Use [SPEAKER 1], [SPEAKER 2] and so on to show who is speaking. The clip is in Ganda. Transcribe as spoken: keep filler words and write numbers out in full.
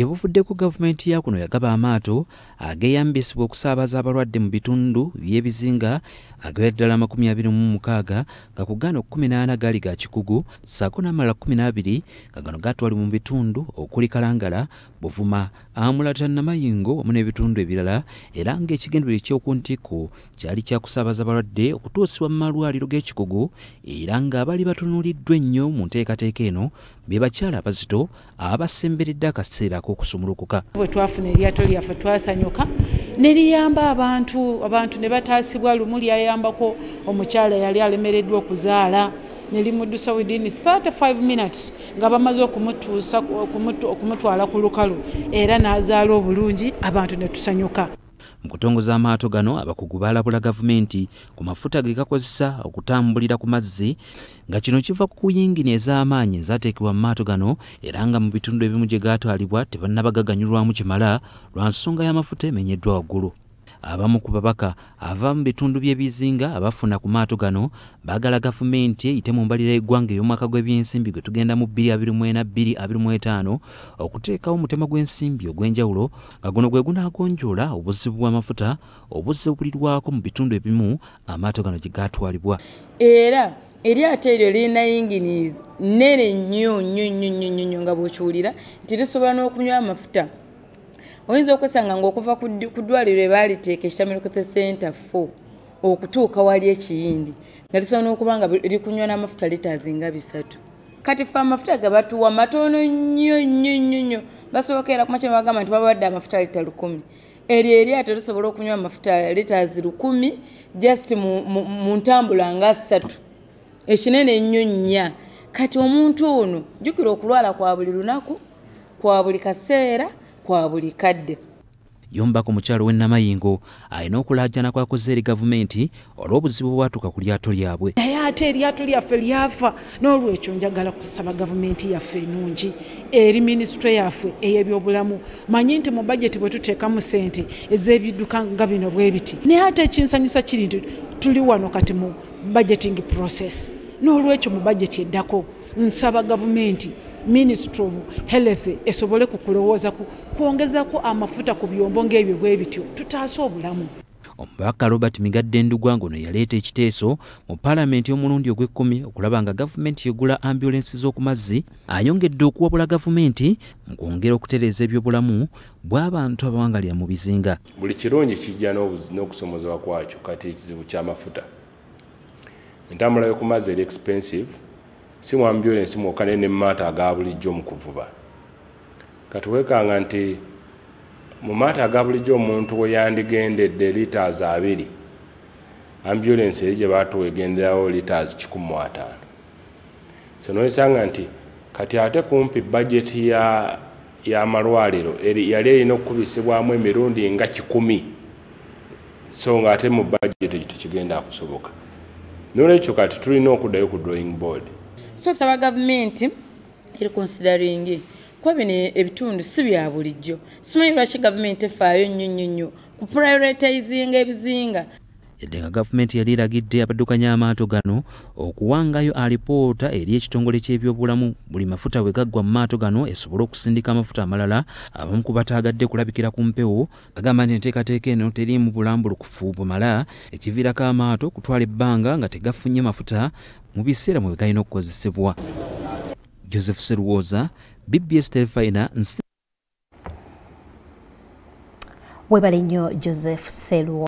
[SPEAKER 1] Ebuvuddeko gavumenti ya kuno yagaba amaato ageeyambisibwa okusaabaza abalwadde mu bitundu by'ebizinga agera ddala makumi abiri mu mukaaga nga ku gano kkumi n'ana gaali ga kikugu ssaako n'amalala kkumi n'abiri nga gano gaatwalibwa mu bitundu okuli Kalangala, Buvuma, Amulata, Namayingo wamu n'ebitundu ebirala era ng'ekigendererwa eky'oku ntikko kyali kya kusaabaza abalwadde okutuusibwa mu malwaliro g'ekikugu era ng'abali batunuuliddwa ennyo mu nteekateeka eno be bakyala abazito abasemberedde akaseera ak'okusumulukuka.
[SPEAKER 2] Bwe twafuna eryato lyaffe twasanyuka ne liyamba abantu abantu ne bataasibwa lumu lyayambako omukyala yali alemereddwa okuzaala ne limuddusa within thirty-five minutes nga bamaze okumutuusa okumutwala ku lukalu era n'azaala obulungi abantu ne tusanyuka.
[SPEAKER 1] Mu kutongoza amaato gano abakugu balabula gavumenti ku mafuta ge gakozesa okutambulira ku mazzi nga kino kiva ku yingini ez'amaanyi ezaateekebwa mu maato gano era nga mu bitundu ebimu gye gaatwalibwa tebannabagaganyulwamu kimala lwa nsonga y'amafuta emenyeddwa waggulu. Abamu ku babaka ava mu bitundu by'ebizinga abafuna ku maato gano baagala gavumenti eyite mu mbalira y'eggwanga ey'omwaka gw'ebyensimbi gwe tugenda mu bbiri abiri mu ena bbiri abiri mu etaano okuteekawo omutemwa gw'ensimbi ogw'enjawulo nga guno gwe gunaagonjoola obuzibu bw'amafuta obuzze obulirwako mu bitundu ebimu amaato gano gye gaatwalibwa.
[SPEAKER 3] Era eryato eryo lirina yingini nnene nnyo nnyo nnyo nnyo nga bw'okiwulira nti lisobola n'okunywa amafuta. Oyinza okwesanga ng'okuva ku ddwaliro ebaaliteeka ekitamirokothe center four okutuuka wali ekiyindi nga lisobola n'okuba nga likunywa n'amafuta litaazi nga bisatu. Kati ffe amafuta ge batuwa matono nnyo nnyo nnyo nnyo basobokera ku makya bagamba nti babawadde amafuta lita lukumi. Eryo eryato lisobola okunywa amafuta litaazi lukumi just mu ntambula nga ssatu. Ekinene nnyo nnya. Kati omuntu ono jjukira okulwala kwa buli lunaku, kwa buli kaseera, kwa buli kadde.
[SPEAKER 1] Yomba ku mukyalo w'e Namayingo alina okulaajana kwakoze eri gavumenti olw'obuzibu bwatuuka ku lyato lyabwe.
[SPEAKER 2] Naye ate eryato lyaffe lyafa n'olwekyo njagala kusaba gavumenti yaffe ennungi eri minisitule yaffe ey'ebyobulamu. Manyi nti mu bajeti bwe tuteekamu ssente ez'ebidduka nga bino bwe biti. Naye ate ekinsanyusa kiri nti tuli wano kati mu budgeting process. N'olwekyo mu bajeti eddako nsaba gavumenti Ministry of Health esobole kukulowooza ku kwongezako amafuta ku byombo ng'ebyo bwe bityo tutaase obulamu.
[SPEAKER 1] Omubaka Robert Migadde Ndugwa ngono yaleeta ekiteeso mu Paalamenti y'omulundi ogw'ekkumi okulaba nga gavumenti egula ambulensi z'oku mazzi ayongedde okuwabula gavumenti mu kwongera okutereeza ebyobulamu bw'abantu abawangalira mu bizinga.
[SPEAKER 4] Buli kirungi kijja n'okusomozebwa kwakyo kati ekizibu ky'amafuta. Entambula y'oku mazzi eri expensive. Si mu ambulance mwokka ne maato aga bulijjo mu kuvuba. Kati weekanga nti mu maato aga bulijjo omuntu we yandigendedde liters abiri ambulance eri gye baatuwa egenderawo liters kikumi mu ataano. So noyesanga nti kati ate kumpi budget ya y'amalwaliro yali erina okukubisibwamu emirundi nga kikumi. So nga ate mu budget ekyo tekigenda kusoboka. N'olwekyo kati tulina okuddayo ku drawing board.
[SPEAKER 3] So kusaba gavumenti eri considering kwa bino ebitundu si bya bulijjo. Simanyi lwaki gavumenti efaayo nnyo nnyo nnyo ku prioritizinga ebizinga.
[SPEAKER 1] Yadde nga gavumenti yali eragidde abaddukanya amaato gano okuwangayo alipoota eri ekitongole ky'ebyobulamu buli mafuta we gaggwa mu maato gano esobole okusindika amafuta amalala abamu ku bataagadde kulabikira ku mpewo bagamba nti enteekateeka eno teriimu bulambulukufu bumala ekiviirako amaato kutwala ebbanga nga tegafunye mafuta mu biseera mwe galina okukozesebwa. Joseph Seruwoza, B B S Terefayina.
[SPEAKER 5] Webale nnyo Joseph Seruwoza.